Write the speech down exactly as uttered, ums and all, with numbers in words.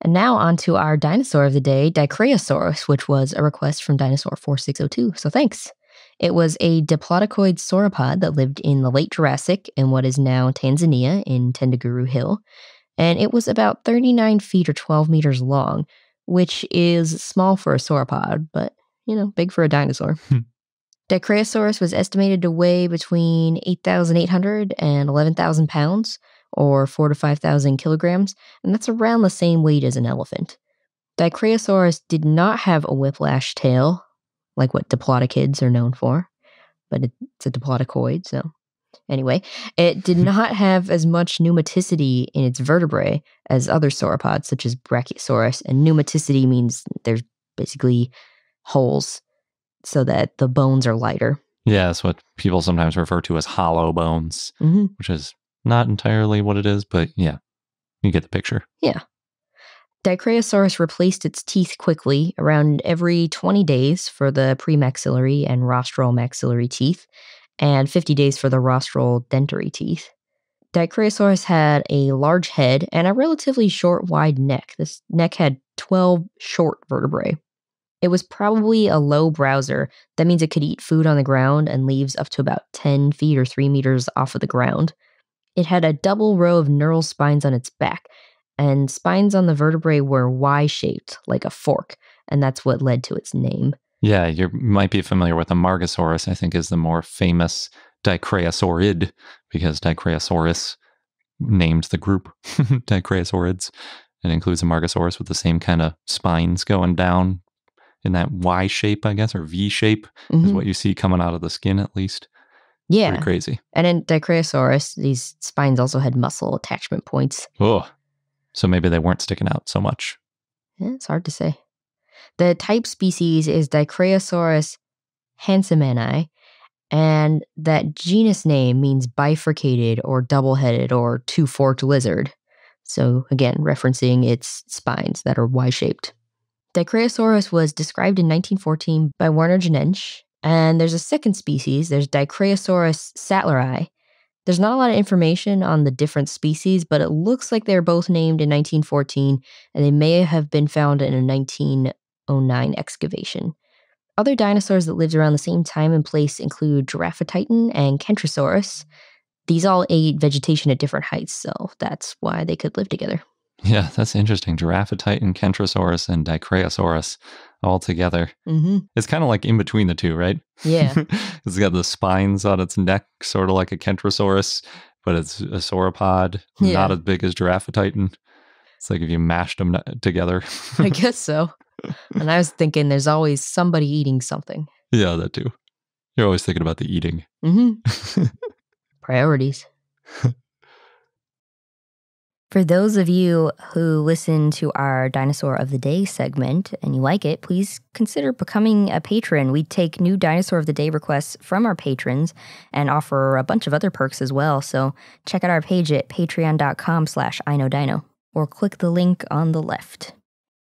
And now on to our dinosaur of the day, Dicraeosaurus, which was a request from Dinosaur four six zero two, so thanks. It was a Diplodocoid sauropod that lived in the Late Jurassic in what is now Tanzania in Tendaguru Hill, and it was about thirty-nine feet or twelve meters long, which is small for a sauropod, but, you know, big for a dinosaur. Dicraeosaurus was estimated to weigh between eight thousand eight hundred and eleven thousand pounds, or four to five thousand kilograms, and that's around the same weight as an elephant. Dicraeosaurus did not have a whiplash tail, like what Diplodocoids are known for, but it's a Diplodocoid, so... Anyway, it did not have as much pneumaticity in its vertebrae as other sauropods, such as Brachiosaurus, and pneumaticity means there's basically holes so that the bones are lighter. Yeah, that's what people sometimes refer to as hollow bones, mm-hmm. which is not entirely what it is, but yeah, you get the picture. Yeah. Dicraeosaurus replaced its teeth quickly, around every twenty days for the premaxillary and rostral maxillary teeth, and fifty days for the rostral dentary teeth. Dicraeosaurus had a large head and a relatively short, wide neck. This neck had twelve short vertebrae. It was probably a low browser. That means it could eat food on the ground and leaves up to about ten feet or three meters off of the ground. It had a double row of neural spines on its back, and spines on the vertebrae were Y-shaped, like a fork, and that's what led to its name. Yeah, you might be familiar with the Margosaurus, I think is the more famous Dicraeosaurid, because Dicraeosaurus named the group Dicraeosaurids. It includes a Margosaurus with the same kind of spines going down in that Y shape, I guess, or V shape, mm-hmm. is what you see coming out of the skin, at least. Yeah. Pretty crazy. And in Dicraeosaurus, these spines also had muscle attachment points. Oh, so maybe they weren't sticking out so much. Yeah, it's hard to say. The type species is Dicraeosaurus hansemani, and that genus name means bifurcated or double-headed or two-forked lizard. So again, referencing its spines that are Y-shaped. Dicraeosaurus was described in nineteen fourteen by Werner Genensch, and there's a second species, there's Dicraeosaurus sattleri. There's not a lot of information on the different species, but it looks like they were both named in nineteen fourteen, and they may have been found in a nineteen oh nine excavation. Other dinosaurs that lived around the same time and place include Giraffatitan and Kentrosaurus. These all ate vegetation at different heights, so that's why they could live together. Yeah, that's interesting. Giraffatitan, Kentrosaurus, and Dicraeosaurus all together. Mm-hmm. It's kind of like in between the two, right? Yeah. It's got the spines on its neck, sort of like a Kentrosaurus, but it's a sauropod, yeah. Not as big as Giraffatitan. It's like if you mashed them together. I guess so. And I was thinking there's always somebody eating something. Yeah, that too. You're always thinking about the eating. Mm-hmm. Priorities. For those of you who listen to our Dinosaur of the Day segment and you like it, please consider becoming a patron. We take new Dinosaur of the Day requests from our patrons and offer a bunch of other perks as well. So check out our page at patreon.com slash iknowdino or click the link on the left.